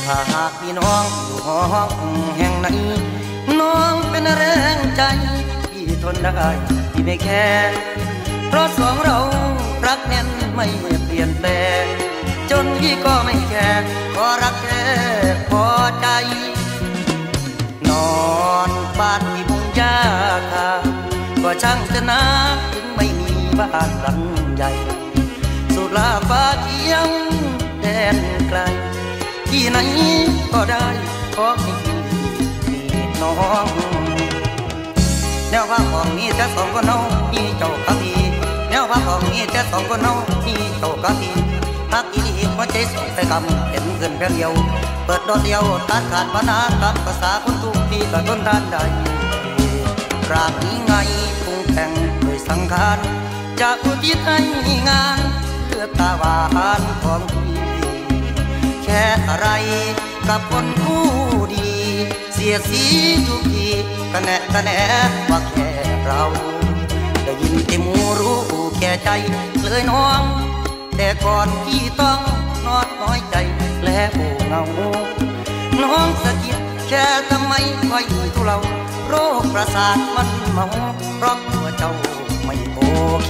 ถ้าหากพี่น้องอยู่ห้องแห่งไหนน้องเป็นแรงใจที่ทนได้ที่ไม่แค่เพราะสองเรารักแน่นไม่เปลี่ยนแปลงจนพี่ก็ไม่แค่ขอรักแค่พอใจนอนบ้านที่มุ่งยาคาก็ช่างจะนะถึงไม่มีบ้านหลังใหญ่สุดลาฟ้าเขียวแดนไกลที่ไหนก็ได้ขอให้พี่มีน้องแนวว่าของมีแต่สองคนเอามีเจ้ากับพี่แนวว่าของมีแต่สองคนเอามีเจ้ากับพี่ฮักอีหลีหัวใจส่งไปกำเห็นเกินเพียงเดียวเปิดดอกเดียวตัดขาดปัญหาตามภาษาคนทุกที่ก็ทนทานได้รักนี้ไงคงแข่งด้วยสังขารจะอุทิศให้งานเพื่อตาหวานของพี่แค่อะไรกับคนผู้ดีเสียสีทุกทีกันแน่ว่าแค่เราได้ยินแต่มูรู้แก่ใจเลยน้องแต่ก่อนที่ต้องนอดน้อยใจและผู้เงาน้องสะกิดแค่ทำไมค่อยทุเลาโรคประสาทมันเมาเพราะตัวเจ้าไม่โอเค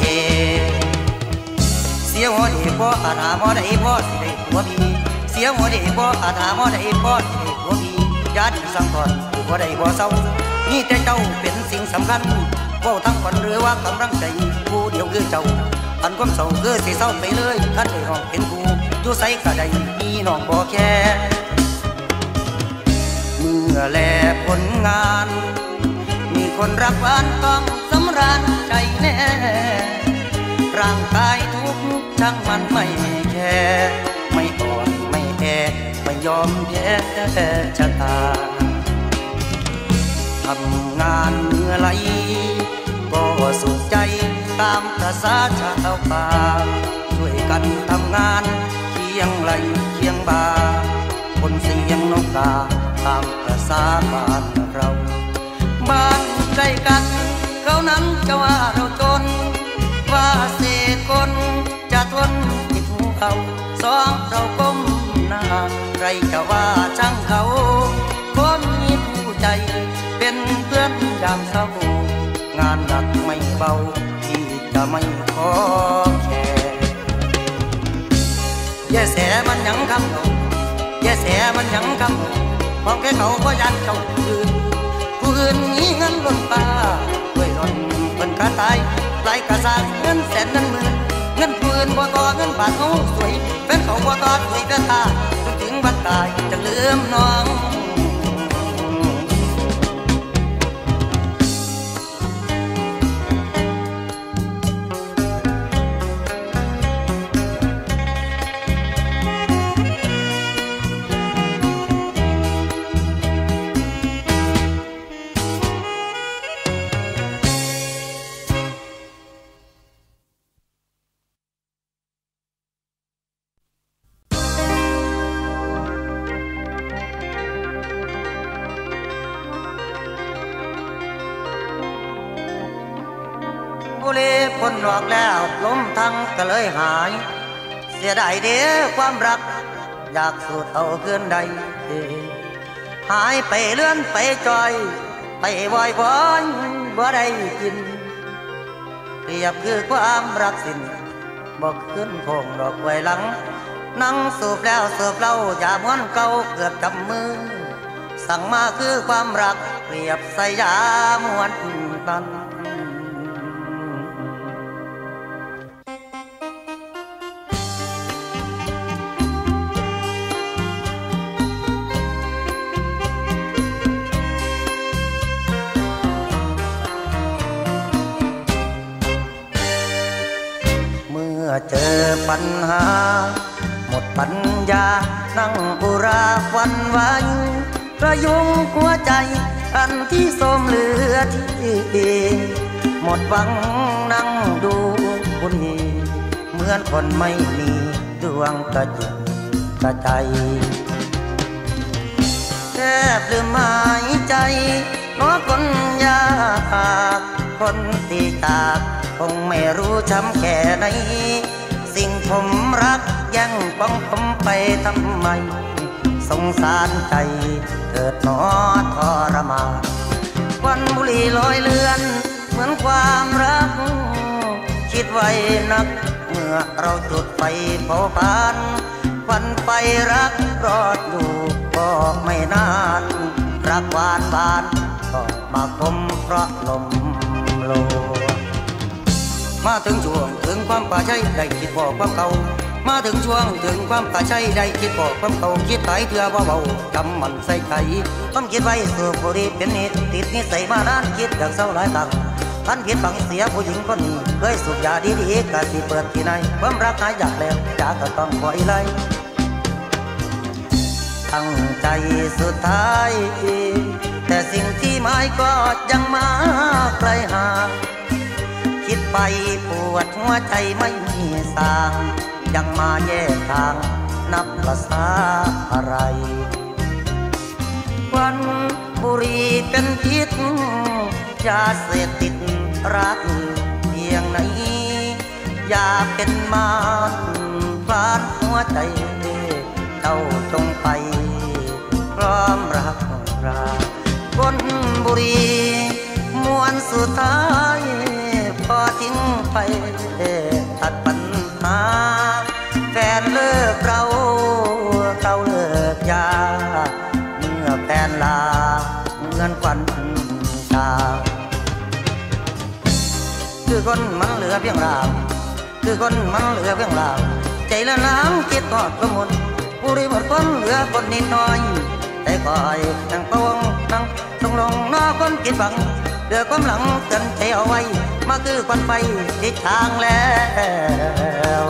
เสียหัวดีบ่อาจหาหมอได้บ่สิได้ผัวพี่เสียหัวดีบ่อาจหาหมอได้บ่สิได้ผัวพี่ญาติสั่งก่อนผู้บ่ได้บ่เศร้านี่แต่เจ้าเป็นสิ่งสำคัญเว้าทั้งคนหรือว่ากำลังใจผู้เดียวคือเจ้าอันความเศร้าคือสิเศร้าไปเลยคันได้ห้องเป็นผู้อยู่ไสก็ได้มีน้องบ่แค่เมื่อแลผลงานมีคนรักหวานต้องสำราญใจแน่ร่างกายทุกช่างมันไม่แคร์ไม่อ่อนไม่แพ้ไม่ยอมแพ้ชะตาทำงานเมื่อไรก็สุขใจตามภาษาชาวป่าช่วยกันทำงานเคียงไหลเคียงบ่าคนเสียงนกกาตามภาษาบ้านเราบ้านใกล้กันเขานั้นจะว่าเราจนว่าเศษคนจะทนติดหูเขาสองเราก้มหน้าใครจะว่าช่างเขาคนมีผู้ใจเป็นเพื่อนยามเศร้างานหนักไม่เบาที่จะไม่ขอแค่แย่แสมันยังคำเขาแย่แสมันยังคำมองแค่เขาก็ยันเจ้าคืนผู้อื่นมีเงินล้นตาด้วยล้นเป็นกระตายปลายกระสานเงินแสนเงินหมื่นเงินปืนบ่ต่อเงินบาทเขาสวยเป็นเขาบ่ต่อสวยกระตาจนถึงบัดตายจะลืมน้องบุหรี่พ่นออกแล้วลมทั้งก็เลยหายเสียดายเด้อความรักอยากสูดเอาคืนใดหายไปเลื่อนไปจอยไปวอยบ่ได้กินเปรียบคือความรักสิ้นบอกขึ้นคงดอกไว้หลังนั่งสูบแล้วสูบเล่าอย่าม้วนเก่าเกือบจำมือสั่งมาคือความรักเปรียบใส่ยาม้วนตันเจอปัญหาหมดปัญญานั่งอุราวันไว้ประยุงหัวใจอันที่โทรมเหลือที่หมดหวังนั่งดูบุญเหมือนคนไม่มีดวงกระจิตกระใจแทบลืมหายใจน้อคนยากคนที่จากคงไม่รู้ช้ำแค่ไหนสิ่งผมรักยังป้องผมไปทำไมสงสารใจเถิดหนอทรมานควันบุหรี่ลอยเลือนเหมือนความรักคิดไว้นักเมื่อเราจุดไฟเผาผลาญควันไฟรักรอดอยู่ก็ไม่นานรักหวานบานก็มาคมเพราะลมโลมาถึงช่วงถึงความป่าชัยได้คิดบอกความเก่ามาถึงช่วงถึงความป่าชัยได้คิดบอกความเก่าคิดไปเถื่อเบาๆจำมันใส่ใจต้องคิดไว้สูบบุหรี่เป็นนิดติดนิสัยมานานคิดอยากเศร้าหลายครั้งท่านผิดบังเสียผู้หญิงคนนี้เคยสูบยาดีๆกะสิเปิดที่ไหนความรักหายอยากแล้วจากก็ต้องปล่อยไหลตั้งใจสุดท้ายแต่สิ่งที่หมายก็ยังมาไกลห่างคิดไปปวดหัวใจไม่มีสางยังมาแยกทางนับภาษาอะไรควันบุหรี่เป็นพิษยาเสพติดรักเพียงไหนอย่าเป็นมารคลานหัวใจเจ้าจงไปพร้อมรักราคนบุหรี่มวนสุดท้ายพอทิ้งไปตัดปัญหาแฟนเลิกเราเลิกยาเมื่อแฟนลาเหมือนควันตาคือคนมันเหลือเพียงรางคือคนมันเหลือเพียงรางใจละล้างคิดทอดก็หมดผู้ริหมดคนเหลือคนนิดหน่อยแต่ก่อยนั่งปวงนั่งตรงลงนอคนคิดบังเดือความหลังเตือนใจเอาไว้มาคือควันไฟทิศทางแล้ว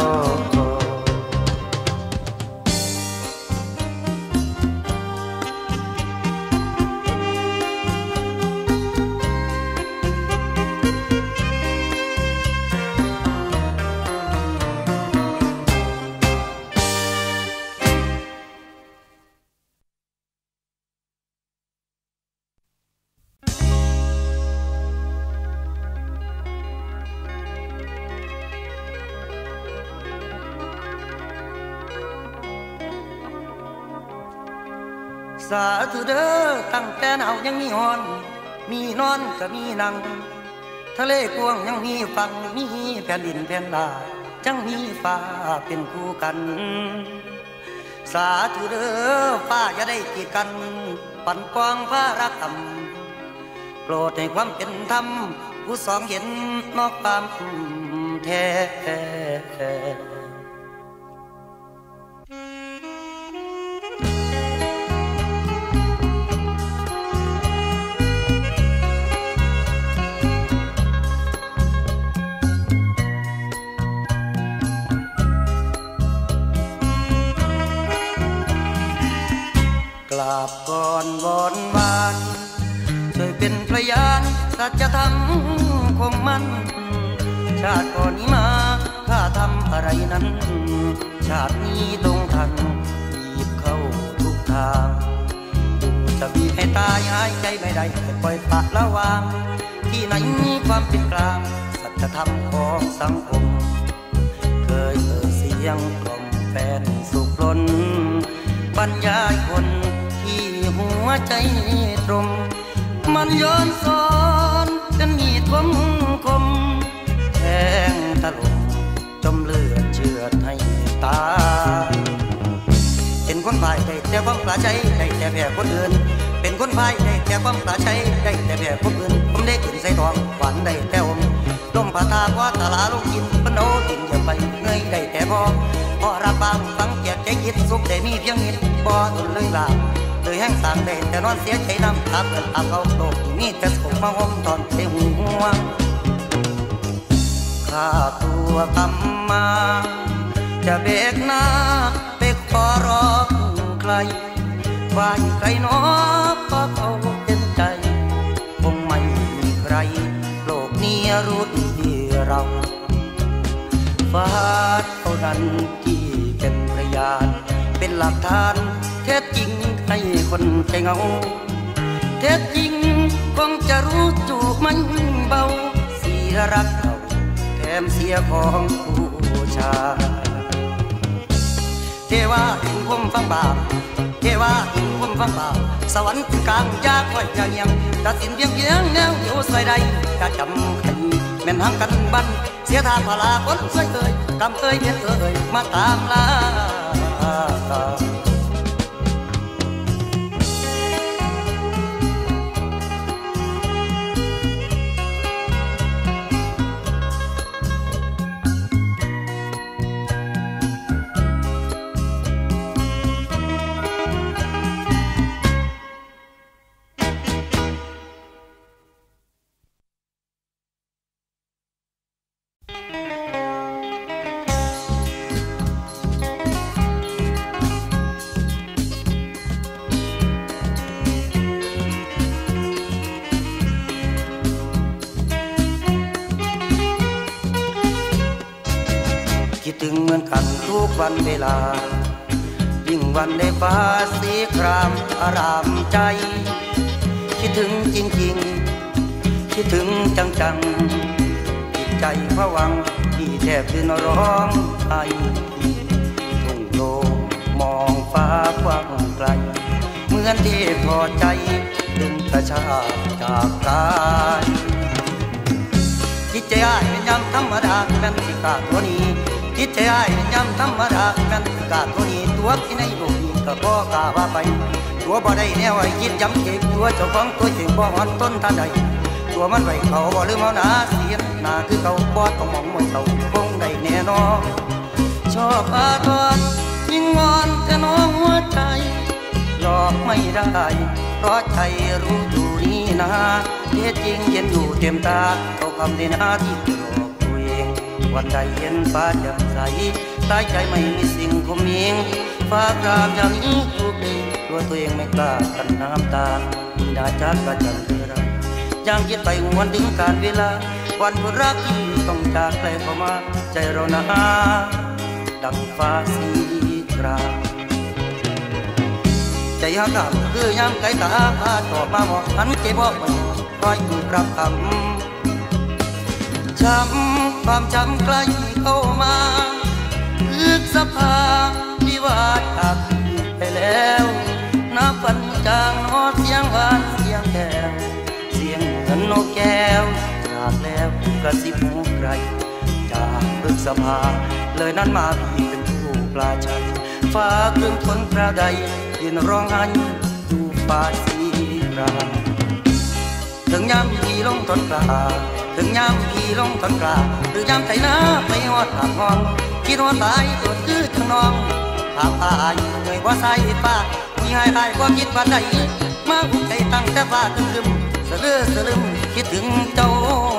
สาธุเด้อตั้งแต่หนาวยังมีฮอนมีนอนก็มีนั่งทะเลกว้างยังมีฝั่งมีแผ่นดินแผ่นลาจังมีฟ้าเป็นคู่กันสาธุเด้อฟ้าอย่าได้กีดกันปั่นกว้างพารักธรรมโปรดให้ความเป็นธรรมผู้สองเห็นนอกความแท้กราบก่อนวอนวานช่วยเป็นพยานสัจธรรมคงมั่นชาติก่อนนี้มาข้าทำอะไรนั้นชาตินี้ต้องทันบีบเข้าทุกทางจะบีบให้ตายหายใจไม่ได้ให้ปล่อยปะละวางที่ไหนมีความเป็นกลางสัจธรรมของสังคมเคยเสียงกล่อมแฟนสุขล้นบรรยายคนที่หัวใจตรงมันย้อนสอนจะมีดคมแทงตะลุมจมเลือดเชือดให้ตายเป็นคนพ่ายได้แต่ความปลาใจได้แต่แพ้คนอื่นเป็นคนพ่ายได้แต่ความปลาใจได้แต่แพ้คนอื่นผมได้ขึ้นใส่ทองหวานได้แต่อมลมพัดทางว่าตลาลงกินปนโอติ่งอย่าไปเงยได้แต่พอรับบางฟังเกียรติใจคิดสุขได้มีเพียงนิดบ่ทนเลยลาเลยแห้งสางได้แต่นอนเสียใจน้ำตาเกิดอาบเอาโลกที่มีแต่สุขมาห่มตอนเทหัวข้าตัวกำมาจะเบกหน้าไปขอร้องใครว่าใครน้อก็เขาเป็นใจคงไม่มีใครโลกนี้รู้ดีเราฟ้าเท่านั้นที่เป็นพยานเป็นหลักฐานแท้จริงให้คนใจเงาแท้จริงคงจะรู้จูบมันเบาเสียรักเราแถมเสียของผู้ชายเทว่าถึงผมฟังบาปทวาหินพุ่มฟังเปล่าสวรรค์กลางยาคอยเงียงตัดสินเพียงแนวเดียวสวยใดจะจำใครแม่นหังกันบันเสียทางพลาคนสวยกำเเพียนมาตามลาคิดถึงเหมือนกันทุกวันเวลายิ่งวันในฟ้าสีครามอารามใจคิดถึงจริงๆคิดถึงจังๆจิตใจผวังที่แทบจะร้องไห้ทุ่งโล่งมองฟ้ากว้างไกลเหมือนที่พอใจดึงกระชากจากกายคิดใจอ้ายเป็นยำธรรมดาแม่นสิกาตัวนี้คิดใจอ้ายเป็นยำธรรมดาแม่นสิกาตัวนี้ตัวที่ในโลกนี้ก็บ่กล้าว่าไปตัวบ่ได้แนวไอ้คิดย้ำเก็บตัวเจ้าของตัวจริงบ่อ่อนต้นท่าใดตัวมันไว้เขาบ่ลืมเอาหน้าเสียหน้าคือเขาบ่ต้องมองมวยเขาคงได้แน่นอนชอบอาทรยิ่งงอนแต่น้องหัวใจหลอกไม่ได้เพราะใจรู้อยู่นี่นะเท็จจริงเห็นอยู่เต็มตาเขาคำในหน้าที่หลอกตัวเองวันใดเห็นฟ้าแจ่มใสใต้ใจไม่มีสิ่งคมเหงฟ้ากรามอย่างนี้ทุกทีตัวตัวเองไม่กล้ากันน้ำตาด่าจากกระจันเรือยังคิดไปหวนถึงการเวลาวันผู้รักที่ต้องจากไกลเข้ามาใจเราหนาดังฟ้าสีครามใจหักกำคือยามไกลตาต่อมาบอกหันเก็บบอกมันคอยอยู่รับคำช้ำความจำใกล้เข้ามาลึกสภาวิวาทขาดไปแล้วนับวันจางนอเสียงหวานเสียงแก้วเสียงเหมือนนกแก้วจากแล้วกระซิบหูใครจากลึกสภาเลยนั้นมาพี่เป็นผู้ปลาชัยฟ้าเครื่องทนคราใดยืนร้องไห้ดูฟ้าสีครามถึงยามพี่ลงทนกล้าถึงยามพี่ลงทนกล้าหรือยามไถนาไปหอดหางห้องคิดว่าตายตัวคือทั้งน้องหากตายเหนื่อยกว่าสายฟ้ามีหายหายก็คิดว่าใดมาหุบใจตั้งแต่ฟ้าคึมคึมสะเลือสะลึมคิดถึงเจ้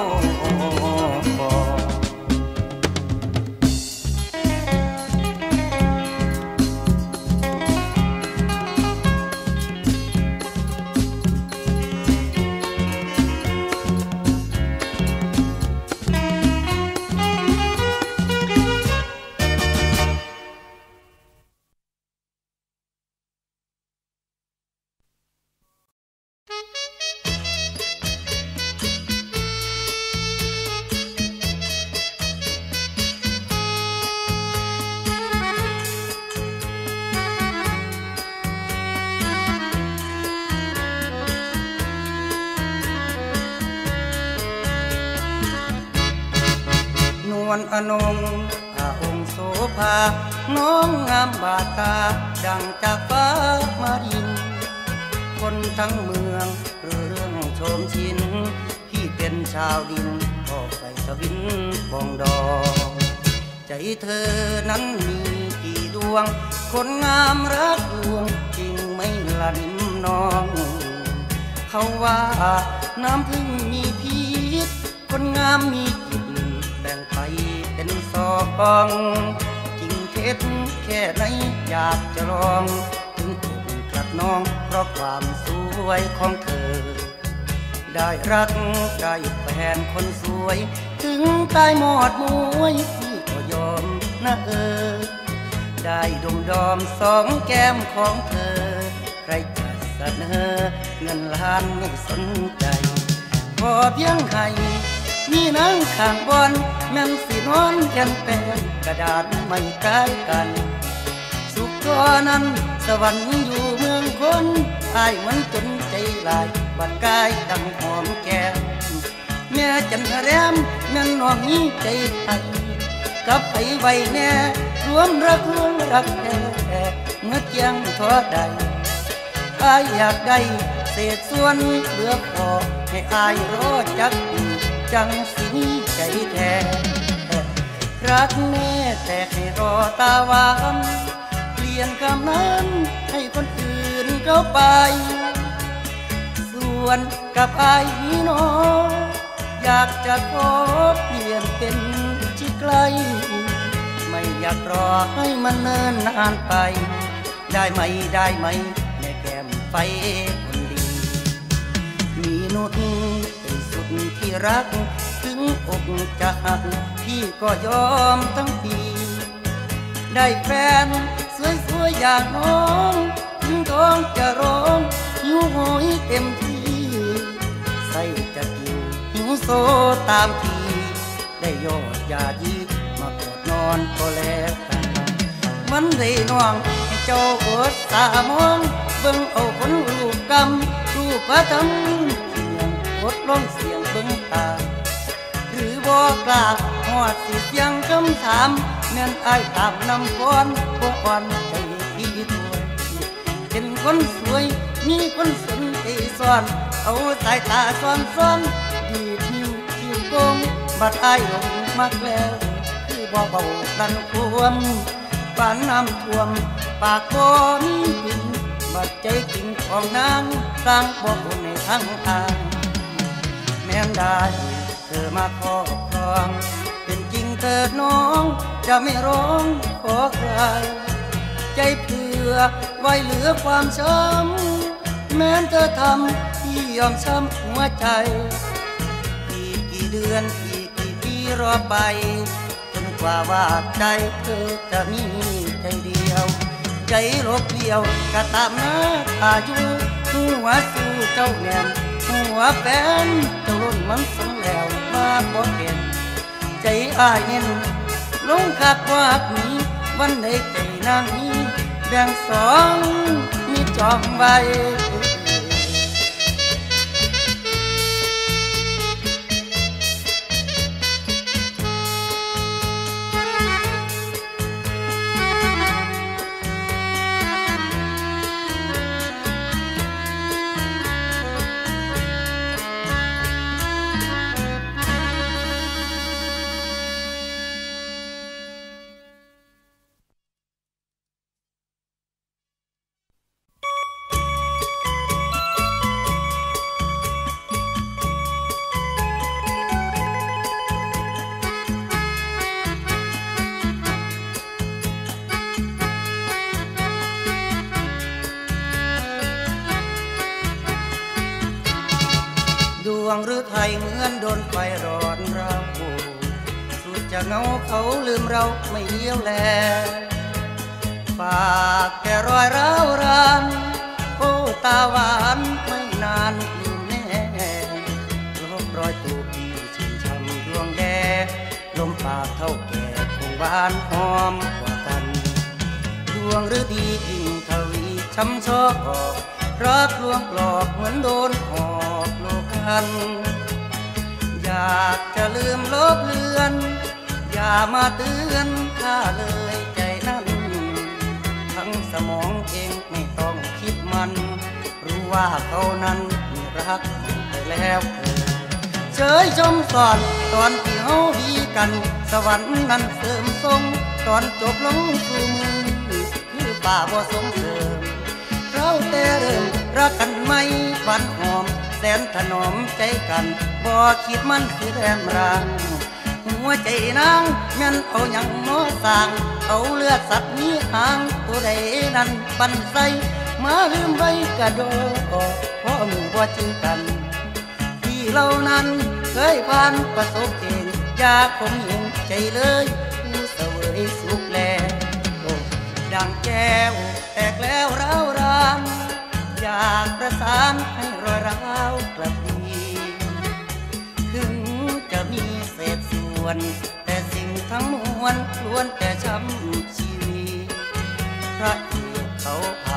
อนงอาองค์โสภาน้องงามบาดตาดังจากฟ้ามาดินคนทั้งเมืองเรื่องชมชินพี่เป็นชาวดินก็ใส่ทวินฟองดองใจเธอนั้นมีกี่ดวงคนงามรักลวงจริงไม่ละนิ่มน้องเขาว่าน้ำพึ่งมีพิษคนงามมีจิตแบ่งไปเป็นสองจริงเท็จแค่ไหนอยากจะลองถึงอกกลัดน้องเพราะความสวยของเธอได้รักได้แฟนคนสวยถึงตายหมดมวยพี่ก็ยอมนะได้ดมดอมสองแก้มของเธอใครจะเสนอเงินล้านไม่สนใจพอเพียงให้มีนั่งข้างบนแม่นสินอนแกันแปนกระดาษไม่ใกล้กันสุขตัวนั้นสวรรค์อยู่เมืคนอายมันจนใจลายบัดกายดังหอมแก้มแม่จันทร์แรมแม่น้องนี้ใจไทยกับไผไว้แน่รวมรักแท้เมื่อเจียงทอดใดอายอยากได้เศษส่วนเหลือพอให้อายรอจักปีจังสิมีใจแท้รักแน่แต่ให้รอตาหวานเปลี่ยนคำนั้นให้คนอื่นเข้าไปส่วนกับอายนี่น้องอยากจะขอเปลี่ยนเป็นที่ไกลไม่อยากรอให้มันเนิ่นนานไปได้ไหมแม่แก้มไฟคนดีมีนุชเป็นสุดที่รักถึงอกจะหักพี่ก็ยอมทั้งปีได้แฟนสวยๆอย่างน้องถึงท้องจะร้องหิวโหยเต็มที่ใส่จะกินหิวโซตามทีได้ยอดยายีมากอดนอนก็แล้วกันมันได้น้องให้เจ้าอดตามองเบิ่งเอาคนรูปกำรูปพระธรรมเสียงอดร้องเสียงเบิ่งตาหรือบอกกล้าหอดสิเสียงคำถามแม่นอายตามนำก้อนบ่อ่อนใจพี่ถวยเป็นคนสวยมีคนสนใจซ่อนเอาสายตาซ่อนดีดนิ้วคิ้วโกงบัดอายหลงมักแล้วคือบ่เบาดันควมปานน้ำท่วมปากบ่มีปิ่นบัดใจกิ่งของนางสร้างบ่บนในทั้งทางแม่นได้เธอมาครอบครองเป็นจริงเถิดน้องจะไม่ร้องขอใครใจเพื่อไว้เหลือความช้ำแม้เธอทำที่ยอมช้ำหัวใจอีกกี่เดือนอีกกี่ปีรอไปจนกว่าว่าใจเธอจะมีใจเดียวใจลบเดียวก็ตามนะอายุหัวสู้เจ้าแน่นหัวแฟนเจ้าล้นมันสงแล้วมาบ่เห็นใจอ้ายเน้นลงคักว่ามีวันใดใจนางนี้แบ่งสองมีจอมไว้ดวงหรือไทยเหมือนโดนไฟร้อนเราสุดจะเงาเขาลืมเราไม่เลี้ยวแลฝากแต่รอยร้าวรานโอ้ตาหวานไม่นานลืมแน่ลบรอยตูพี่ชื่นช่ำดวงแดลมปากเท่าแก่คงหวานหอมกว่ากันดวงหรือดียิ่งทวีช้ำชอกรักลวงปลอกเหมือนโดนหอกโลกันอยากจะลืมลบเลือนอย่ามาเตือนข้าเลยใจนั้นทั้งสมองเองไม่ต้องคิดมันรู้ว่าเขานั้นมีรักไปแล้วเฉยชมสอนตอนที่เฮาดีกันสวรรค์นั้นเสริมทรงตอนจบลงสู่มือคือป่าบ่สมเสริมเราแต่เริ่มรักกันไม่หวานหอมแสนถนอมใจกันบ่คิดมันคือแรมรางหัวใจนางแม่นเอาหยังน้อสร้างเอาเลือดสัตว์มีหางตัวใดนั้นปันใส่มาลืมไว้กระโดดเพราะมือบ่จริงกันที่เรานั้นเคยผ่านประสบเองอยากคงเห็นใจเลยผู้เสวยสุขแลดังแก้วแตกแล้วร้าวรานอยากประสานให้รอยร้าวกลับดีถึงจะมีเศษส่วนแต่สิ่งทั้งมวลล้วนแต่ช้ำชีวิตพระเอกเขาผ่า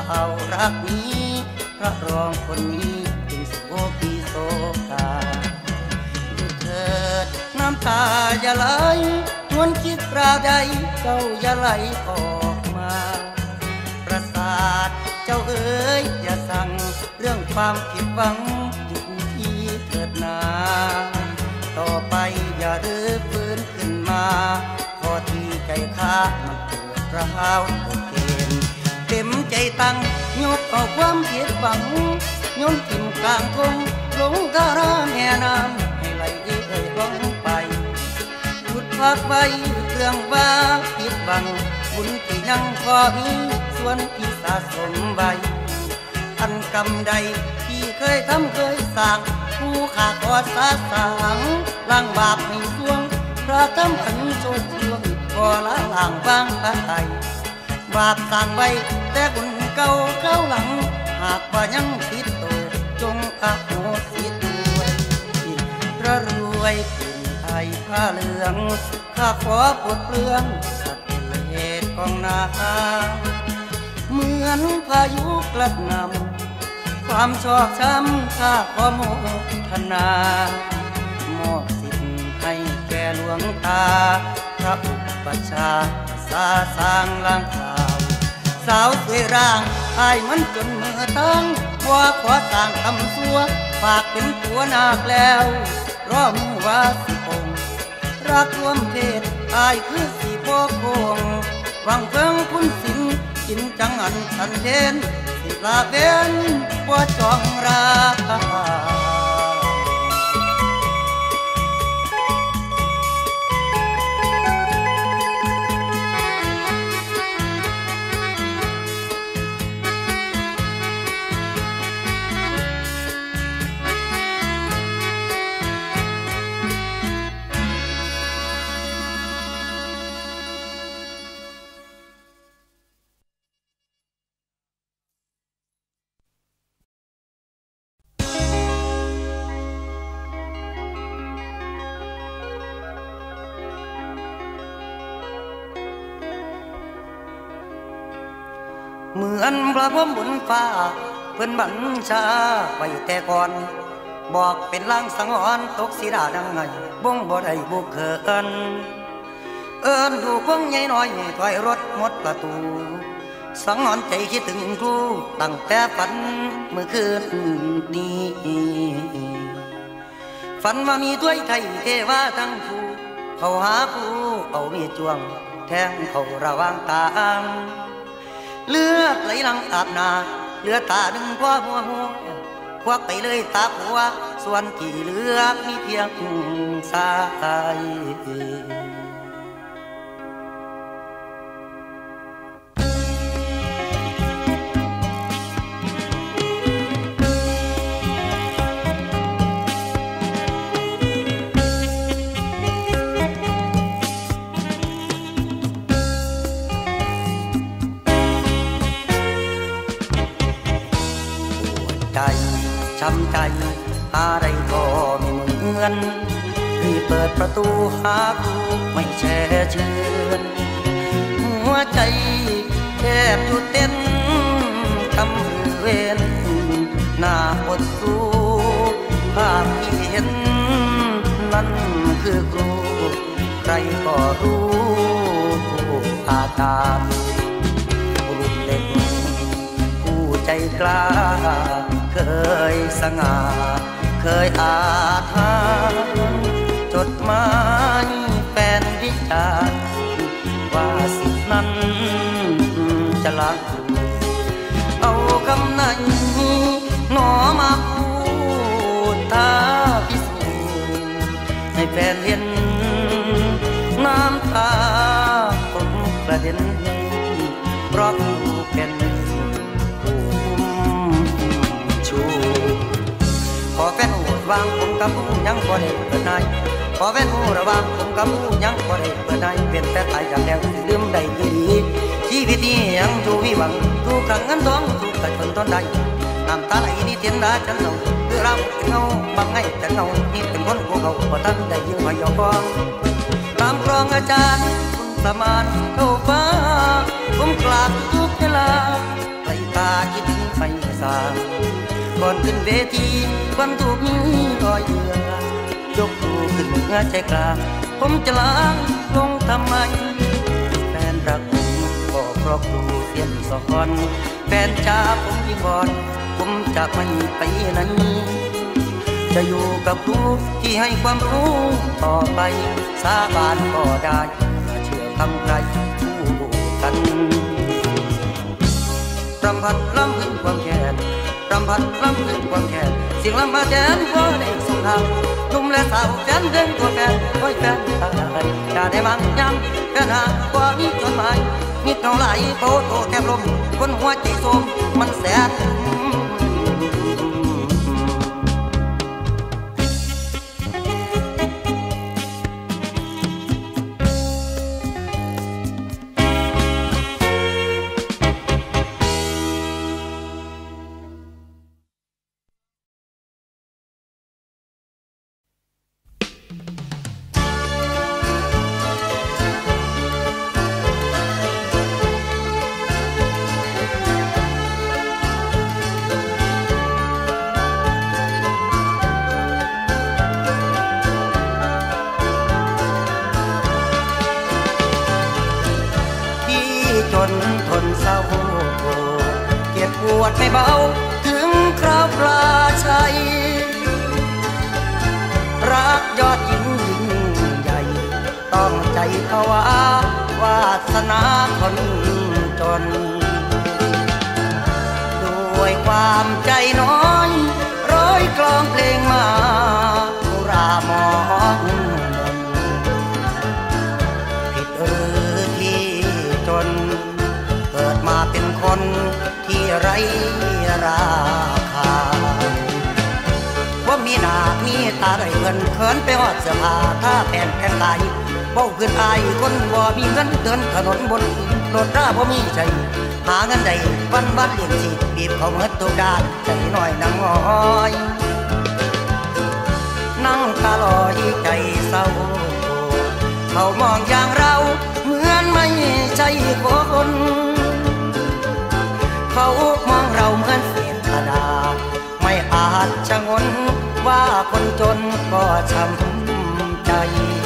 ข่าวรักนี้พระรองคนนี้จึงโศกีโศกาดูเถิดน้ำตาอย่าไหลนวลคิดปราใดเจ้าอย่าไหลออกมาประสาทเจ้าเอ๋ยอย่าสั่งเรื่องความผิดหวังอยู่ที่เถิดนาต่อไปอย่ารื้อฟื้นขึ้นมาพอที่ใจข้ามันเกิดร้าวเกณฑ์เต็มใจตั้งยกเอาความผิดหวังโยนทิ่มกลางทงลงกะระแม่น้ำให้ไหลล่องไปหยุดพักไว้เรื่องว่าผิดหวังบุญที่ยังพอมีส่วนที่สะสมไว้อันกรรมใดที่เคยทำเคยสร้างผู้ขาขอสาสางล้างบาปให้สวงพระทำขันโชคช่วงก็ละล่างบางพระไตบาปสร้างไว้แต่บุญเก่าเข้าหลังหากว่ายังผิดตัวจงอโหสิด้วยพระรวยเป็นไทยผ้าเหลืองข้าขอปลดเปลื้องสัตว์เลสของนาเหมือนพายุกระหน่ำความชอกช้ำข้าขอโมทนามอบสิทธิ์ให้แก่หลวงตาพระอุปัชฌาย์สาสร้างล้างข่าวสาวสวยร่างอายมันจนมือตั้งว่าขอสร้างคำสัวฝากเป็นผัวนาคแล้วรอมือว่าสิคงรักรวมเพศอายคือสีโบคงหวังเพิ่งพุนสินกินจังอันฉันเทนสิลาเบนบ่จองราเหมือนพระพรหมบนฟ้าเพิ่นบัญชาไว้แต่ก่อนบอกเป็นลางสังหรณ์ตกสีดาดังไงบ่งบ่ได้บุกเขินเอิ้นดูพวงใหญ่น้อยถอยรถหมดประตูสังหรณ์ใจคิดถึงครูตั้งแต่ฝันเมื่อคืนนี้ฝันว่ามีถ้วยไทยเทวาทั้งคู่เขาหาผู้เอามีดจ้วงแทงเขาระวางตาเลือดไหลหลังอาบนาเหลือตาหนึ่งพอหัวควักไปเลยตาผัวส่วนที่เหลือมีเพียงสายช้ำใจอะไรก็ไม่เหมือนรีบเปิดประตูหาผู้ไม่แช่เชือนหัวใจแทบหยุดเต้นคำเวนหน้าอดสู้ภาพที่เห็นนั่นคือครูใครก็รู้อาการรุ่นเล็กผู้ใจกล้าเคยสง่าเคยอาถรรพ์จดหมายแฟนวิจารณ์ว่าสิทธินั้นจะล้างเอาคำไหนหนอมาพูดท้าพิสูจน์ให้แฟนเห็นน้ำตาผมกระเด็นเพราะผู้เป็นขอแฟนหูระวังผมกับผู้ยังบ่ได้เปิดในขอแฟนหูระวังผมกับผู้ยังบ่ได้เปิดในเป็นแต่ตายจากแล้วลืมได้ดีชีวิตนี้ยังอยู่วิหวังทุกครั้งเงินทองทุกแต่คนต้นใดน้ำตาไหลนี่เทียนดาฉันเราคือเราเงาบังให้แต่เงานี่เป็นคนกูเขาพอท่านได้ยืนหอยกองตามกรองอาจารย์คุณประมาณเข้าฟ้าผมกราบทุกเวลาใส่ตาขึ้นเวทีความถูกมีรอยเอือยกมือขึ้นเหนือใจกลางผมจะล้างลงทำไมแฟนรักผมก็เพราะครูเสียมสอนแฟนจ้าผมยิ่งบอนผมจะไม่ไปไหนจะอยู่กับครูที่ให้ความรู้ต่อไปสาบานก็ได้อย่าเชื่อคำใครคู่กันรำพัดรำพึงความแค้นรำพัดรำพึงความแค้นเสียงลำบากแทนก็ได้ส่งทางหนุ่มและสาวแฟนเดินตัวแฟนคอยแฟนตายอย่าได้บังย้ำแฟนหากว่ามีจดหมายมีเท่าไหร่โตโตแทบลมคนหัวใจโสมมันแสนจนทนเศร้าเจ็บปวดไม่เบาถึงคราวปลาชัยรักยอดยิ่งใหญ่ต้องใจภาวะวาสนาคนจนด้วยความใจน้อยร้อยกลองเพลงมาอุรามองผิดหรือที่จนเกิดมาเป็นคนที่ไร้ราคาว่ามีหน้ามีตาได้เงินเขินไปหอดเสื้อผ้าถ้าแผ่นแผ่นลายเบ้าขึ้นอายคนบ่มีเงินเดินถนนบนรถราบ่มีใจหาเงินได้วันเลี้ยงชีพบีบเขาเมื่อทุกด้านใจหน่อยนั่งอ้อยนั่งตาลอยใจเศร้าเขามองอย่างเราเหมือนไม่ใช่คนเขามองเราเหมือนเศษกระดาษไม่อาจชะงนว่าคนจนก็ช้ำใจ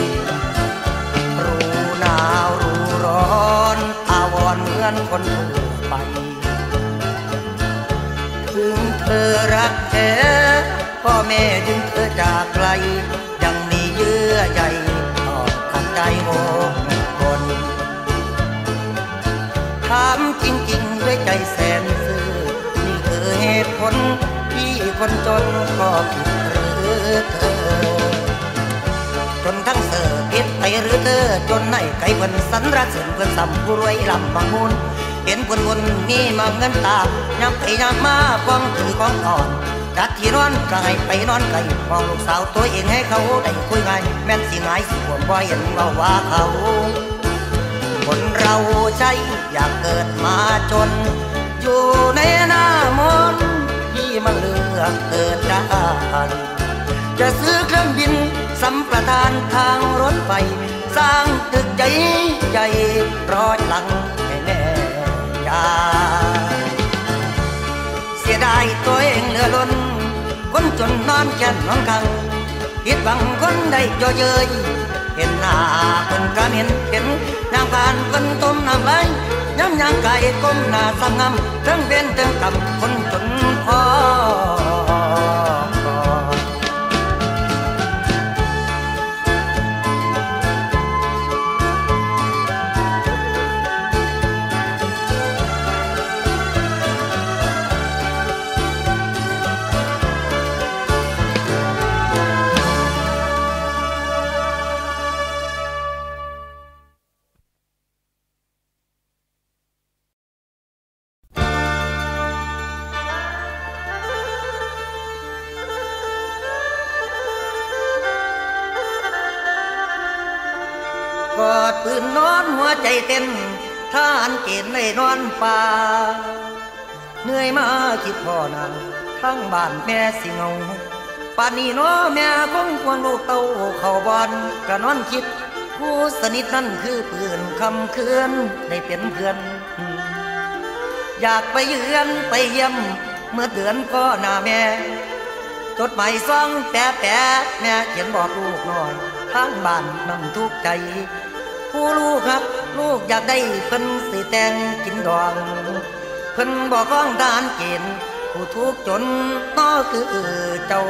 รู้หนาวรู้ร้อนอาวรณ์เหมือนคนทั่วไปถึงเธอรักแท้พ่อแม่ดึงเธอจากไกลยังมีเยื่อใยต่อขัดใจโอ้คนถามจริงๆด้วยใจแสนซื่อนี่คือเหตุผลที่คนจนก็ผิดหรือเธอจนทั้งเสือผิดไปหรือเธอจนในไก่เพิ่นสันระเสริญเพิ่นสัมผู้รวยลำบางมูลเห็นคนวนนี่มาเงินตาย้ำไปย้ำมาฟังถือของอ่อนจัดที่นอนก็ให้ไปนอนไก่มองลูกสาวตัวเองให้เขาได้คุยง่ายแม่นสิง่ายสิควรบ่เห็นว่าเขาคนเราใจอยากเกิดมาจนอยู่ในหน้ามนที่มันเลือกเกิดได้จะซื้อเครื่องบินสัมปทานทางรถไฟสร้างตึกใหญ่รอหลังให้แน่ยาเสียดายตัวเองเหลือล้นคนจนนอนแค่นอนกังผิดหวังคนได้จ่อเย้ยเห็นหน้าคนก็เห็นนางผ่านคนต้มน้ำไหลย้ำยางไก่ก้มหน้าซ้ำงำทั้งเว้นทั้งกำคนจนพอกอดปืนนอนหัวใจเต้นทหารเกณฑ์ไม่นอนป่าเหนื่อยมาคิดพ่อนางทั้งบ้านแม่สิเงาป่านนี้น้อแม่คงควรลูกเต้าเข้าบอนก็นอนคิดผู้สนิทนั่นคือปืนคำเคือนได้เป็นเพื่อนอยากไปเยือนไปเยี่ยมเมื่อเดือนก็หน้าแม่จดหมายซ่องแปะแม่เขียนบอกลูกหน่อยทางบ้านนั่นทุกใจผู้ลูกครับลูกอยากได้เพิ่นสิแต่งกินดองเพิ่นบอกข้องทหารเกณฑ์ผู้ทุกจนก็คือเจ้า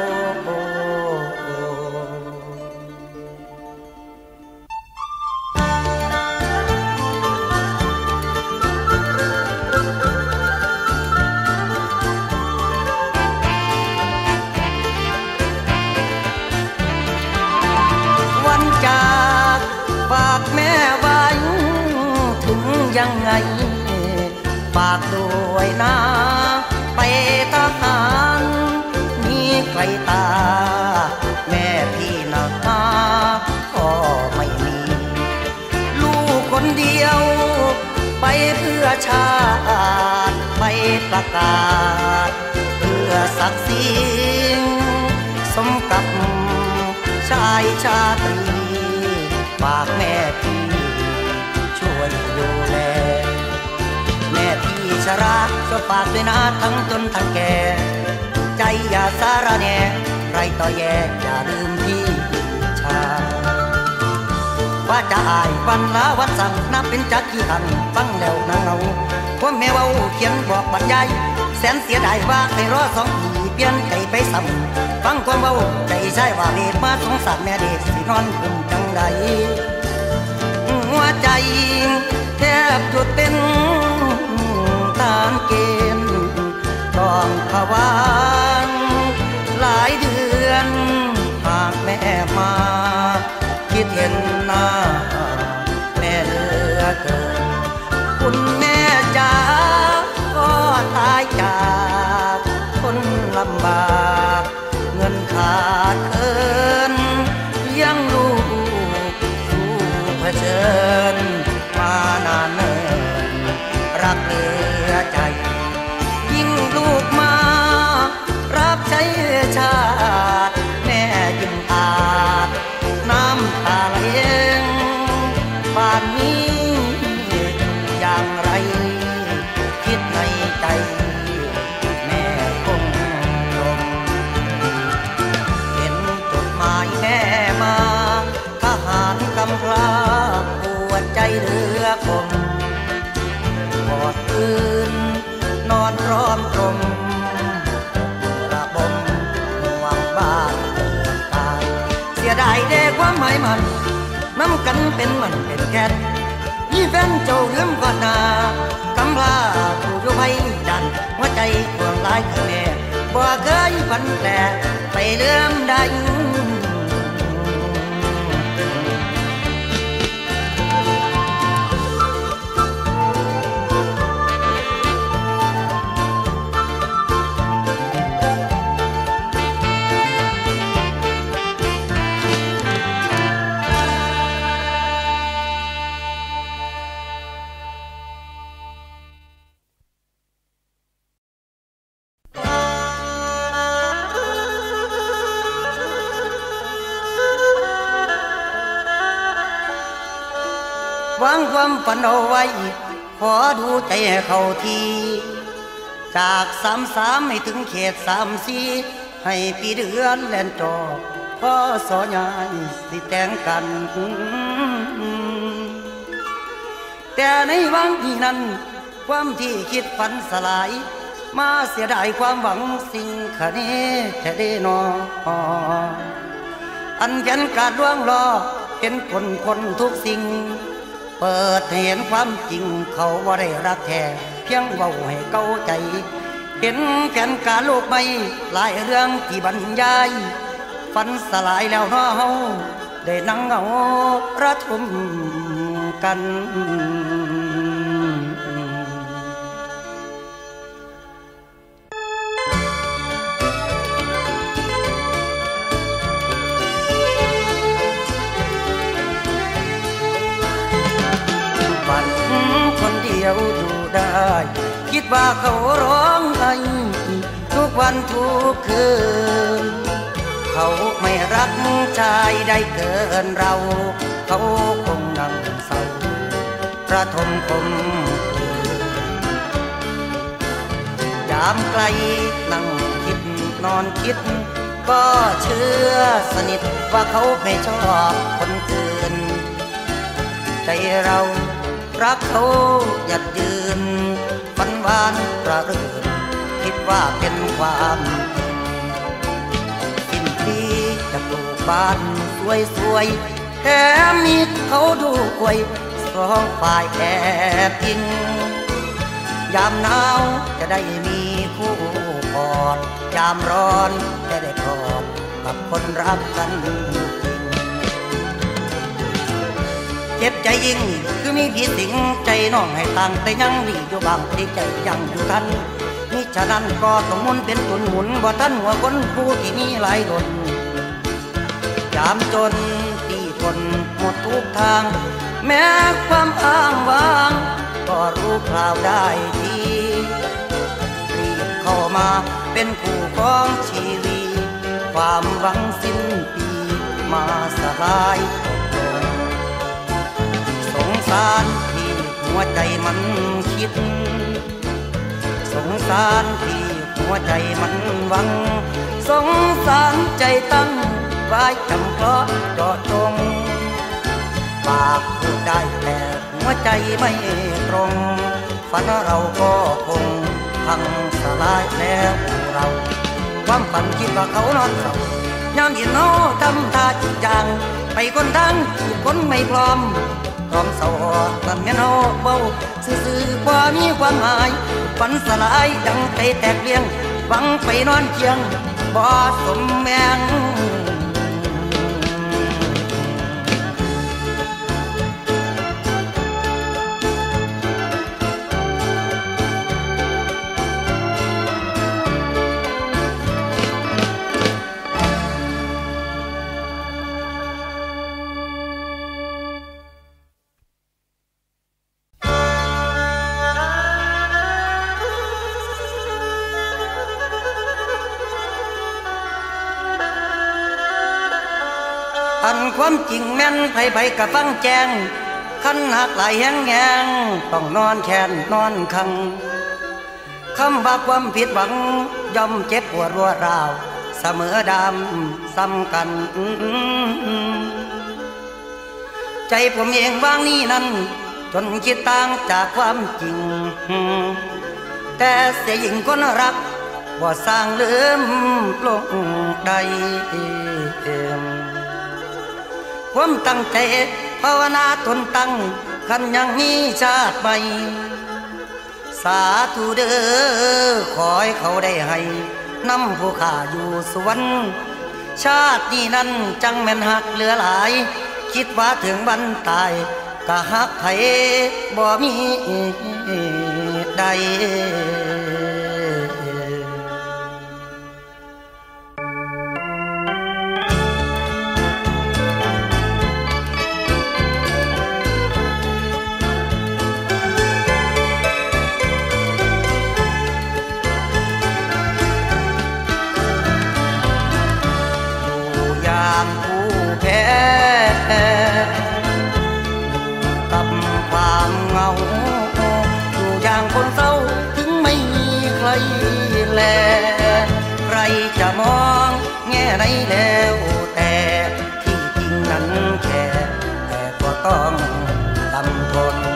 ฝากแม่ไว้ถึงยังไงฝากด้วยนะไปทหารมีใครตาแม่พี่นะก็ไม่มีลูกคนเดียวไปเพื่อชาติไปประกาศเพื่อศักดิ์ศรีสมกับชายชาตรีฝากแม่พี่ช่วยดูแลแม่พี่ชราก็ฝากด้วยนะทั้งจนทั้งแก่ใจอย่าสาระแน่ไรต่อแย่อย่าลืมพี่ชาว่าจะอายวันละวันสั่งนับเป็นจักกี่ครั้งฟังแล้วนางเงาว่าแม่เว้าเขียนบอกบรรยายแสนเสียดายว่าให้รอ2 ปีเปลี่ยนใจไปซ้ำฟังความเว้าใจใช่ว่าเด็กมาสงสารแม่เด็กสินอนกุมจังใดหัวใจแทบหยุดเต้นตามเกณฑ์ต้องภาวะหลายเดือนหากแม่มาคิดเห็นหน้าแม่เหลือเกินคุณแม่จ๋าก็ตายจากคนลำบากเงินขาดเคินยังลูกสู้เผชิญมานานเนิ่นรักเหลือใจยิ่งลูกมารับใช้ชาติแม่ยิ่งอาจน้ำตาไหลป่านนี้อย่างไรคิดในใจแม่คงลงเห็นจดหมายแม่มาทหารกำพร้าปวดใจเหลือคมกอดคืนนอนพร้อมตรงระบมห่วงบ้านเกิดตายเสียดายเด็กความหมายมันน้ำกันเป็นมันเป็นแค่ยี่แฟนเจ้าลืมก่อนนากำลาผู้อยู่ไว้ดันหัวใจห่วงหลายคือแม่บ่เคยฝันแต่ไปเลื่อมได้วางความฝันเอาไว้ขอดูใจเข้าทีจาก33ให้ถึงเขต34ให้ปีเดือนแล่นจอพ่อสอยายสิแต่งกันแต่ในวังที่นั้นความที่คิดฝันสลายมาเสียดายความหวังสิ่งขะเนแท้เด้นออันแผนการล่วงล้อเห็นคนทุกสิ่งเปิดเห็นความจริงเขาว่าได้รักแท้เพียงเว้าให้เข้าใจเห็นแผนการโลกใบหลายเรื่องที่บรรยายฝันสลายแล้วน้อเฮาได้นั่งเอาระทมกันอยู่ได้คิดว่าเขาร้องไห้ทุกวันทุกคืนเขาไม่รักชายได้เกินเราเขาคงนั่งเศร้าประทมคมอยามไกลนั่งคิดนอนคิดก็เชื่อสนิทว่าเขาไม่ชอบคนอื่นใจเรารักเขาหยัดยืนฝันหวานประรื่นคิดว่าเป็นความสิ้นปีจะปลูกบ้านสวยๆแถมมีเขาดูกวยสองฝ่ายแอบยิงยามหนาวจะได้มีคู่กอดยามร้อนจะได้กอดกับคนรักกันจริงเจ็บใจยิ่งคือมีพี่สิงใจน้องให้ตั้งแต่ยังดีอยู่บางที่ใจยังอยู่ทันมิฉะนั้นก็ต้องมุนเป็นตุนหมุนบ่ทันหัวคนผู้ที่มีหลายหล่นยามจนที่ทนหมดทุกทางแม้ความอ้างว้างก็รู้คราวได้ทีรีบเข้ามาเป็นคู่ของชีวิตความหวังสิ้นปีมาสลายตกลงสงสารที่หัวใจมันคิดสงสารที่หัวใจมันหวังสงสารใจตั้งไว้จำเพราะเจาะจงปากพูดได้แต่หัวใจไม่ตรงฝันเราก็คงพังสลายแล้วเราความฝันคิดว่าเขานอนเศร้ายามเย็นเขาทำท่าจิตจางไปคนทั้งคนไม่พร้อมพร้อมเศร้านั่นแม่นเอาเบาซื่อๆว่ามีความหมายฝันสลายดังใจแตกเลี้ยงหวังไปนอนเคียงบ่สมแมงอันความจริงแม่นไผๆกับฟังแจงคันหักหลายแห้งแหงต้องนอนแค้นนอนคังคำว่าความผิดหวังย่อมเจ็บปวดรัวราวเสมอดำซ้ำกันใจผมเองวางนี้นั้นจนคิดต่างจากความจริงแต่เสียยิ่งคนรักบ่สร้างลืมลงใดความตั้งใจภาวนาตนตั้งคันยังมีชาติใหม่สาธุเด้อขอให้เขาได้ให้นำผู้ข้าอยู่สวรรค์ชาตินี้นั้นจังแม่นหักเหลือหลายคิดว่าถึงวันตายก็หักไผบ่มีใดกับความเหงาอยู่อย่างคนเศร้าถึงไม่มีใครแลใครจะมองแง่ไหนแล้วแต่ที่จริงนั้นแค่แต่ก็ต้องทำทน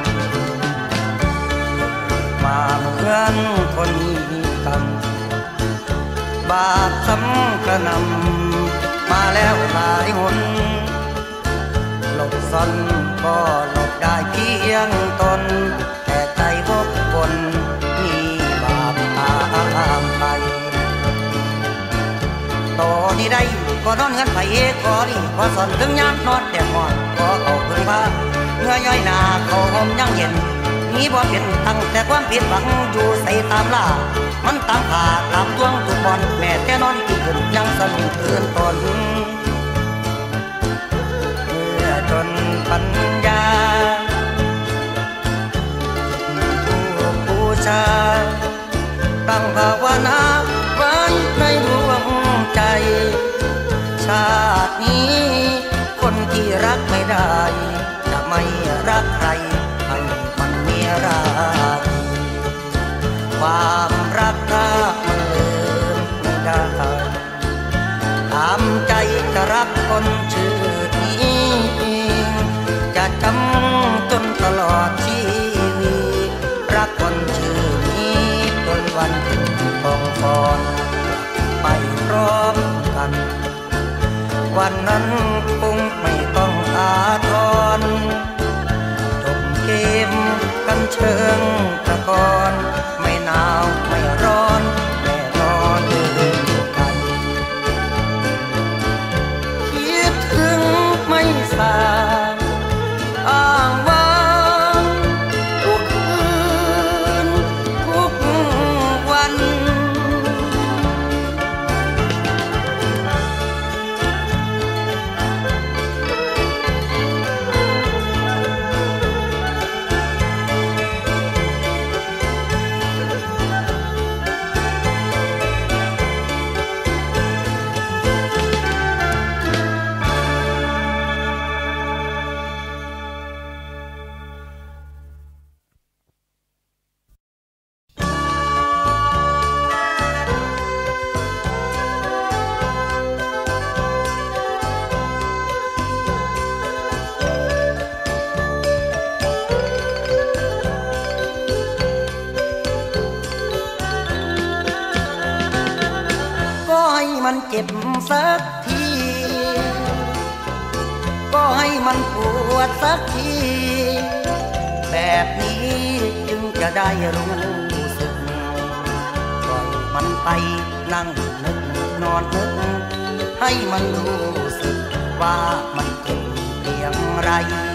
มาเหมือนคนมีกรรมบาปซ้ำกระนำมาแล้วหลายหนหลบซ่อนก็หลบได้เพียงตนแต่ใจพบคนมีบาปตามไปต่อนี้ได้ก็นอนเงินไปก็ดีก็สอนถึงยามนอนแต่หมอนก็เอาเพื่อนพาเมื่อย่อยหนาเขาหอมยังเย็นนี้บ่เป็นตั้งแต่ความผิดหวังอยู่ใส่ตามล่ามันตามขาตามดวงทุกบอนแม่แต่นอนที่ขึ้นยังสนุกตื่นตนเมื่อจนปัญญาผู้ชาตั้งภาวนาไว้ในดวงใจชาตินี้คนที่รักไม่ได้จะไม่รักใครให้มันมีรักความรักคนชื่อนี้จนวันทองฟอนไปพร้อมกันวันนั้นคงไม่ต้องอาทรจบเกมกันเชิงตะกอนไม่หนาวไม่ร้อนแน่นอนเลยกันคิดถึงไม่สางอ้างว้างทุกคืนทุกวันมันเจ็บสักทีก็ให้มันปวดสักทีแบบนี้จึงจะได้รู้สึกปล่อยมันไปนั่งนึกนอนนึกให้มันรู้สึกว่ามันเจ็บเพียงไร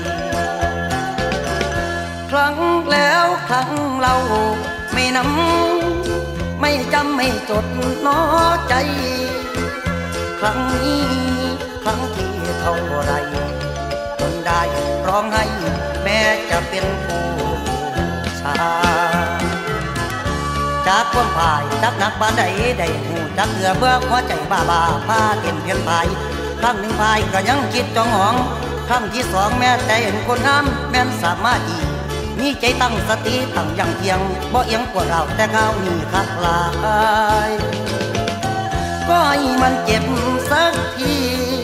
ครั้งแล้วครั้งเล่าไม่นำไม่จำไม่จดน้อใจครั้งนี้ครั้งที่เท่าไรจนได้ร้องให้แม้จะเป็นผู้ชายจากความพ่ายจากนักบ้านใดได้หูจากเรือเบื่อหัวใจบ้าบ้าพาเต็มเพียนพายครั้งหนึ่งพายก็ยังคิดจองหองครั้งที่สองแม้ใจเห็นคนงามแม้นสามารถอีมีใจตั้งสติตั้งอย่างเทียงบ่เอียงกว่าเราแต่ข้าวนี่คักลายก็ให้มันเจ็บสักที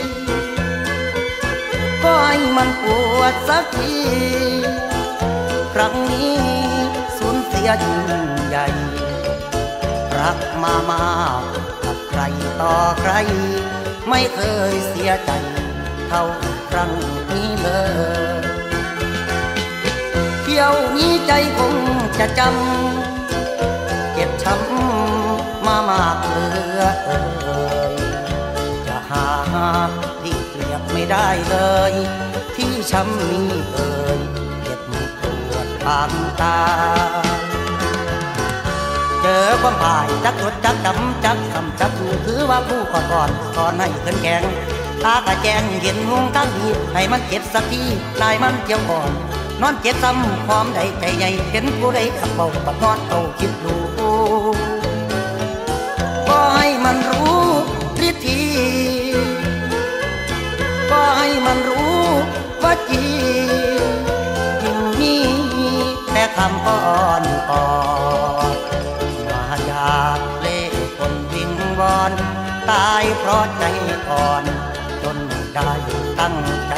ก็ให้มันปวดสักทีครั้งนี้สูญเสียยิ่งใหญ่รักมามากกับใครต่อใครไม่เคยเสียใจเท่าครั้งนี้เลยเที่ยวนี้ใจคงจะจำเจ็บช้ำมามากเหลือจะหาที่เปรียบไม่ได้เลยที่ช้ำนี้เจ็บปวดทางตาเจอความพ่ายจักรถจักดำจักคำจักถูถือว่าผู้ก่อนสอนให้ขึ้นแกงตากระแจงเห็นหงทั้งดีให้มันเจ็บสักทีลายมันเจียวก่อนนอนเจ็บซ้ำความใดใจใหญ่เห็นผู้ใดขับเบาปัดนอนเอาคิดดูก็ให้มันรู้วิธีก็ให้มันรู้ว่าจียิ่งมีแต่คำอ่อนอ่อนมาอยากเล่คนวิงวอนตายเพราะใจอ่อนจนไม่ได้ตั้งใจ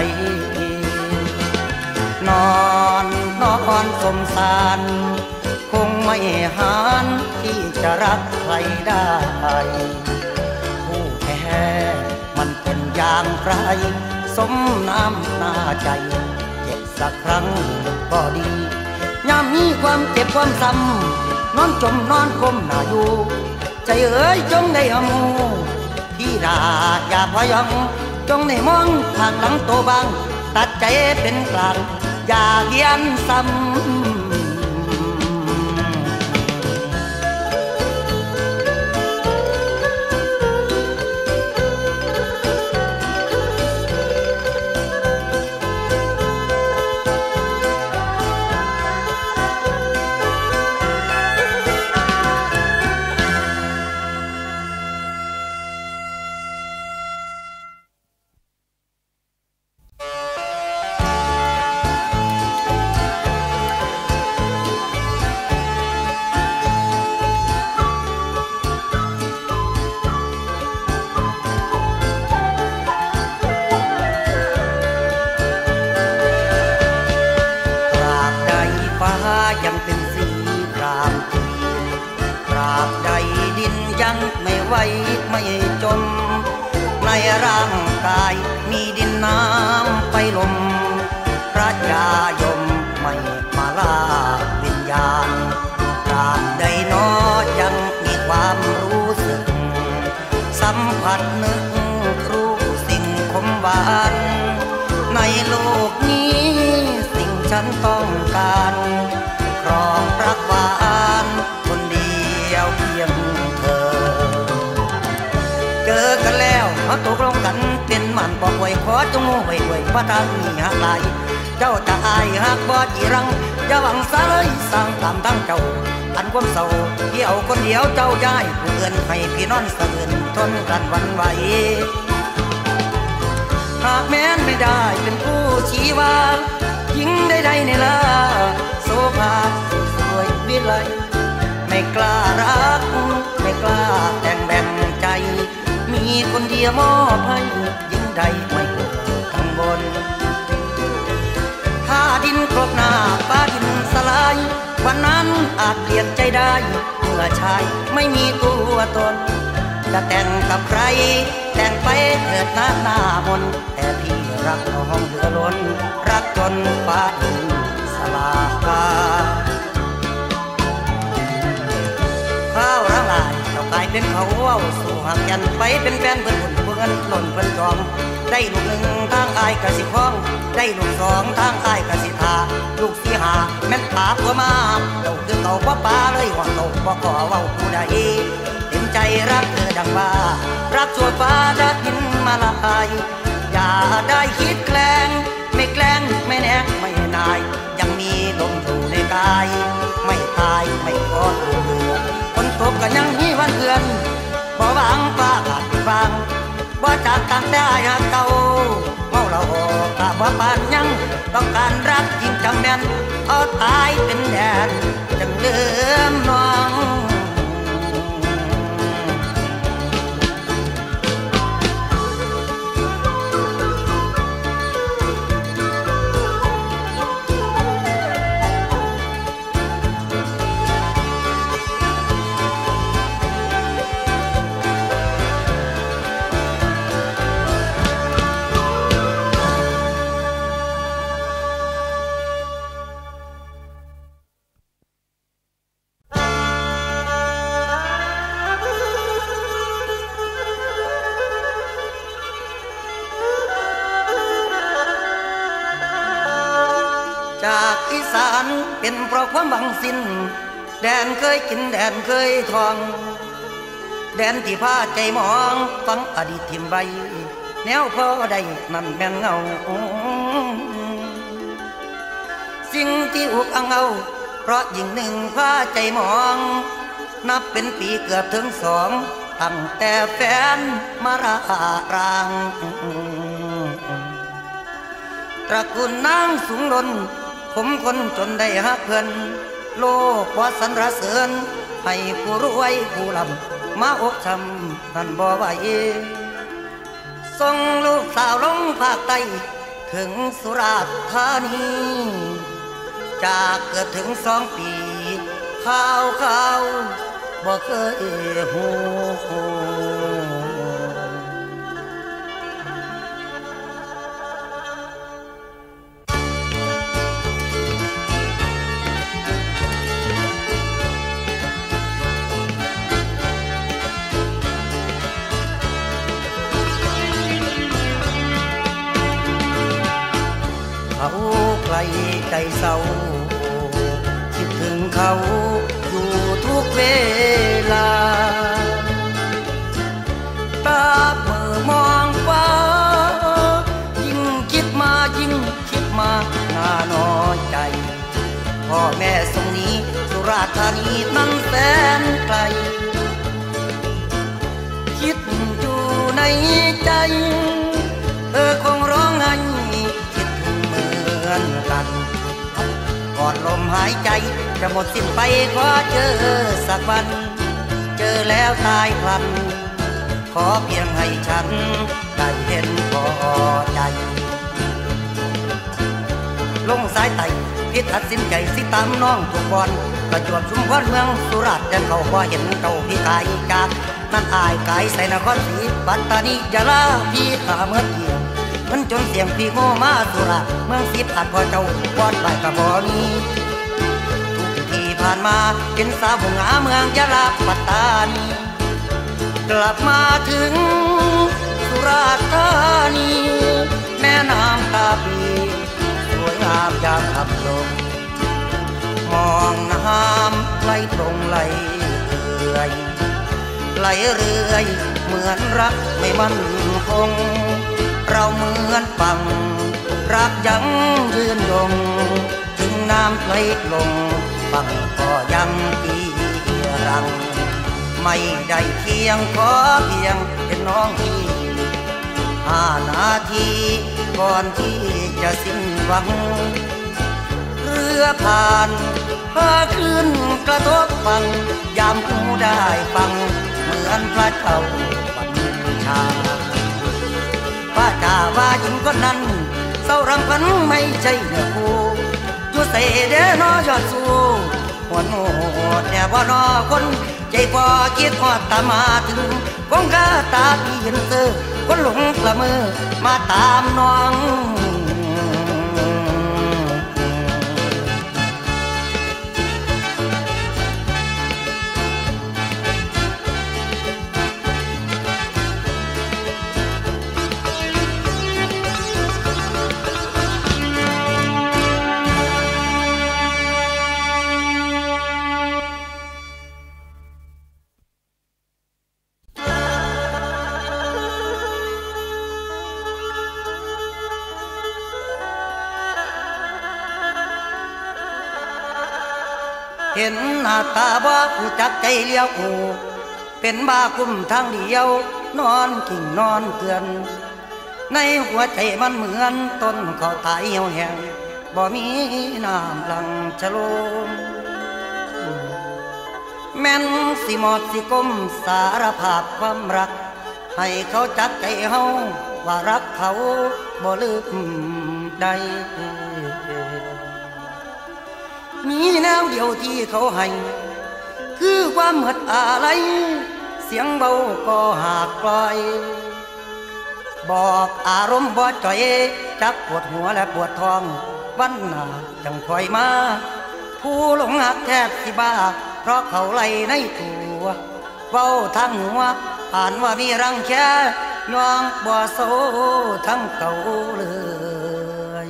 นอนสมสารคงไม่หานที่จะรักใครได้ผู้แท้มันเป็นอย่างไรสมน้ำหน้าใจเจ็บสักครั้งก็ดียามมีความเจ็บความซ้ำนอนจมนอนก้มหน้าอยู่ใจเอ๋ยจงได้เอาที่ราอย่าพยองจงได้มองทางหลังโตบางตัดใจเป็นกลางอย่าเยียนซ้ำบใดดินยังไม่ไหวไม่จมในร่างกายมีดินน้ำไฟลมพระยายมไม่มาลาวิญญาณตราบใดนอยังมีความรู้สึกสัมผัสนึกรู้สิ่งคมหวานในโลกนี้สิ่งฉันต้องการครองรักหวานคนเดียวเพียงเธอเจอกันแล้วเขาตกลงกันเป็นหมันปอกไว้ขอจงงูไว้ไว้ว่าทางนี้หักไหลเจ้าจะอายหักบ่จีรังอย่าหวังซะเลยสร้างตามทั้งเจ้าอันความเศร้าเดี่ยวคนเดียวเจ้าย้ายผู้อื่นให้พี่นอนสะอื่นทนกันวันไหวหากแม้นไม่ได้เป็นผู้ชี้ว่าหญิงใดๆในลาโสภาสวยวิไลไม่กล้ารักไม่กล้าแต่งแบ่งใจมีคนเดียวมอบให้หญิงใดไม่เกิดข้างบนถ้าดินครบหน้าฟ้าดินสลายวันนั้นอาจเปลี่ยนใจได้เมื่อชายไม่มีตัวตนจะแต่งกับใครแต่งไปเถิดหน้ามนแต่พี่รักน้องเหลือล้นรักจนฟ้าดินสลายข้าวร่างลายเรากลายเป็นเขาเอาสู่หักยันไปเป็นแฟนเพื่อนบุญเพื่อนหล่นเพื่อนจองได้ลูกหนึ่งทางอายกะสิคล้องได้ลูกสองทางอายกะสิทาลูกสี่หาแม่นปากว่ามาเต่าคือเต่าว่าปลาเลยว่าเต่าว่าขอว่าผู้ใดเต็มใจรักเธอดังว่ารักชั่วฟ้าดัดดินมาลายอย่าได้คิดแกล้งไม่แกล้งไม่แนกไม่นายยังมีลมอยู่ในกายไม่ตายไม่ขอเบื่อคนตกก็ยังมีวันเพื่อนบ่หวังฟ้าขาดฟังว่าจากต่างแต่อายเก่าเมาเรากะว่าปานยังต้องการรักจริงจังแน่นเอาตายเป็นแดนจังลืมน้องจากอีสานเป็นเพราะความหวังสิ้นแดนเคยกินแดนเคยทองแดนที่พาใจมองฟังอดีตทิมใบแนวพอได้นั่นแม่นเงาสิ่งที่อุกอังเอาเพราะยิ่งหนึ่งพาใจมองนับเป็นปีเกือบถึงสองตั้งแต่แฟนมาราร่างตระกูลนางสูงล้นผมคนจนได้หักเพื่อนโลกว่าสรรเสริญให้ผู้รวยผู้ลำมาอกช้ำนั่นบ่ไหวส่งลูกสาวลงภาคใต้ถึงสุราษฎร์ธานีจากเกือบถึง2 ปีข่าวบ่เคยหูเขาไกลใจเศร้าคิดถึงเขาอยู่ทุกเวลาตาเมื่อมองฟ้ายิ่งคิดมาน่าน้อยใจพ่อแม่ทรงนี้สุราษฎร์ธานีนั้นแสนไกลคิดอยู่ในใจเธอคงร้องไห้กันก่อนลมหายใจจะหมดสิ้นไปขอเจอสักวันเจอแล้วตายพลันขอเพียงให้ฉันได้เห็นพอใจลงสายไต่พิดตัดสินใจสิตามน้องทุกบอนประจวบชุมพรเมืองสุราษฎร์ยังเขาพอเห็นเก่าพี่กายจากนั่นอายกายใส่นครศรีปัตตานียะลาพี่ตาเมื่อเกี่ยวมันจนเสียงพี่โมมาสุราษฎร์เมืองศรีผัดพอเจ้าปอดไปกระบอกนี้ทุกที่ผ่านมาเป็นสาวงาเมืองยะลาปัตตานีกลับมาถึงสุราษฎร์ธานีแม่น้ำตาปีสวยงามยามขับลงมองน้ำไหลตรงไหลเรื่อยไหลเรื่อยเหมือนรักไม่มั่นคงเราเหมือนฝั่งรักยังยืนยงถึงน้ำไหลลงฝั่งก็ยังอีรังไม่ได้เคียงขอเพียงเป็นน้องพี่5 นาทีก่อนที่จะสิ้นหวังเรือผ่านพาขึ้นกระทบฝั่งยามหูได้ฟังเหมือนพระเจ้าบัญชาว่าจ่าว่าหญิงคนนั้นเศร้ารังพันไม่ใช่เนื้อคู่อยู่ใส่เดนอยอดสู้หัวโนดเนี่ยว่านอคนใจพอคิดฮอดตามมาถึงคงกาตาพี่เห็นเธอคนหลงกละเมอมาตามน้องเห็นหน้าตาบ่ผู้จักใจเลี้ยวอูเป็นบ้าคุ้มทางเดียวนอนกิ่งนอนเกลือนในหัวใจมันเหมือนต้นเขาตายเหี่ยวแห้งบ่มีน้ำหลังชะโลมแม่นสิหมอดสิก้มสารภาพความรักให้เขาจักใจเฮาว่ารักเขาบ่ลืมได้มีแนวเดียวที่เขาให้คือความหมดอะไรเสียงเบาก็หากปล่อยบอกอารมณ์บ่จ่อยจักปวดหัวและปวดท้องวันหน้าจังคอยมาผู้หลงหักแทบสิบ้าเพราะเขาไล่ในตัวเว้าทั้งหัวผ่านว่ามีรังแค่ยองบ่โซทั้งเก่าเลย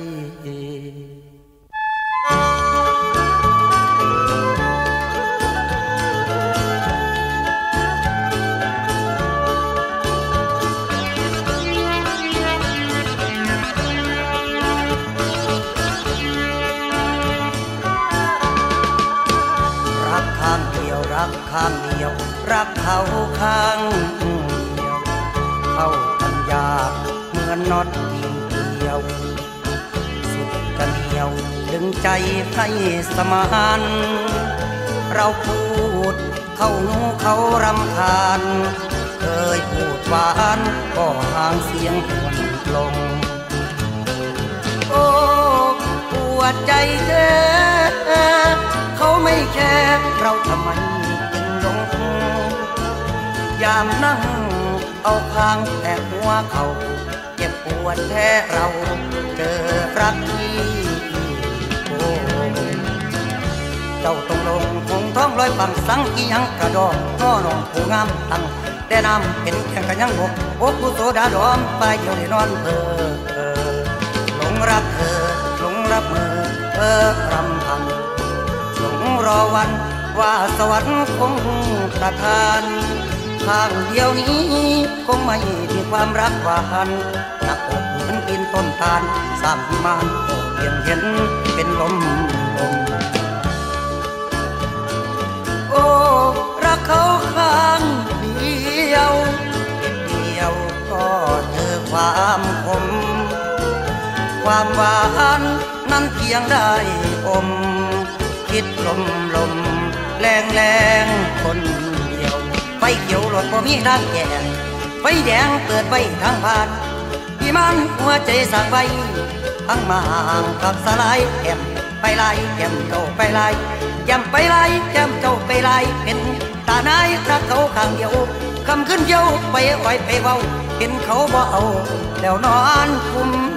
รักข้างเดียวรักเขาข้างเดียวเข้ากันยากเหมือนน็อตยิงเดียวสุดกันเดียวดึงใจให้สมานเราพูดเข้าหูเขารำคาญเคยพูดหวานก็ห่างเสียงหวนลงโอ้ปวดใจแท้เขาไม่แค่เราทำไมยามนั่งเอาคางแตะหัวเขาเจ็บปวดแท้เราเจอรักที่โอ้เจ้าต้องลงคงท้องลอยฝั่งสังอียังกระดองน้อนองผู้งามตั้งแต่น้ำเป็นแข่งกันยังบกโอ้ผู้โสดาดอมไปเดียวได้นอนหลงรักเธอหลงรับมือรำพังหลงรอวันว่าสวรรค์คงประทานข้างเดียวนี้คงไม่มีความรักหวานหนักอกเหมือนปีนต้นตาลสามพิมานโอ้เพียงเห็นเป็นลมโอ้รักเขาข้างเดียวก็เจอความคมความหวานนั้นเพียงได้อมคิดลมแรงคนเดียวไฟเขียวรถบ่มีทางแก่ไฟแดงเปิดไว้ทางผ่านพี่มันหัวใจสั่งไว้ทั้งมาห่างกับสลายแก้มไปลายแก้มโตไปลายแก้มไปไล่แก้มเจ้าไปไล่เป็นตานายรักเขาข้างเดียวคำขึ้นเย้าไปอ้อยไปเว้าเป็นเขาบ่เอาแล้วนอนคุม